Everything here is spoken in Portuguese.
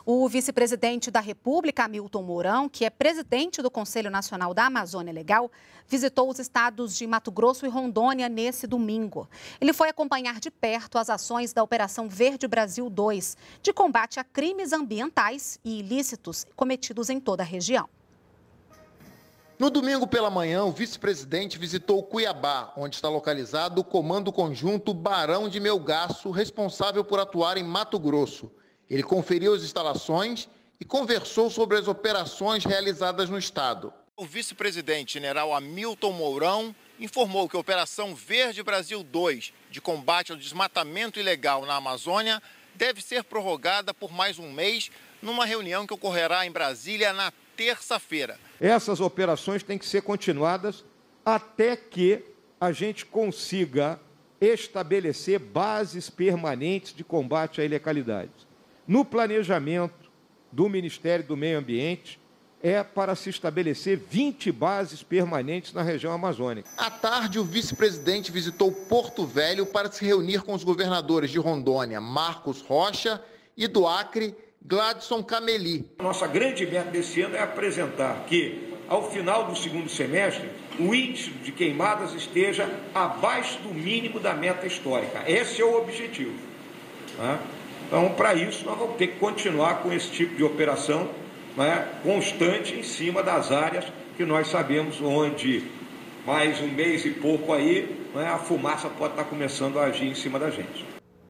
O vice-presidente da República, Hamilton Mourão, que é presidente do Conselho Nacional da Amazônia Legal, visitou os estados de Mato Grosso e Rondônia nesse domingo. Ele foi acompanhar de perto as ações da Operação Verde Brasil 2, de combate a crimes ambientais e ilícitos cometidos em toda a região. No domingo pela manhã, o vice-presidente visitou Cuiabá, onde está localizado o Comando Conjunto Barão de Melgaço, responsável por atuar em Mato Grosso. Ele conferiu as instalações e conversou sobre as operações realizadas no estado. O vice-presidente general Hamilton Mourão informou que a Operação Verde Brasil 2, de combate ao desmatamento ilegal na Amazônia, deve ser prorrogada por mais um mês, numa reunião que ocorrerá em Brasília na terça-feira. Essas operações têm que ser continuadas até que a gente consiga estabelecer bases permanentes de combate à ilegalidade. No planejamento do Ministério do Meio Ambiente, é para se estabelecer 20 bases permanentes na região amazônica. À tarde, o vice-presidente visitou Porto Velho para se reunir com os governadores de Rondônia, Marcos Rocha, e do Acre, Gladson Cameli. Nossa grande meta desse ano é apresentar que, ao final do segundo semestre, o índice de queimadas esteja abaixo do mínimo da meta histórica. Esse é o objetivo. Então, para isso, nós vamos ter que continuar com esse tipo de operação, constante em cima das áreas que nós sabemos onde mais um mês e pouco aí, a fumaça pode estar começando a agir em cima da gente.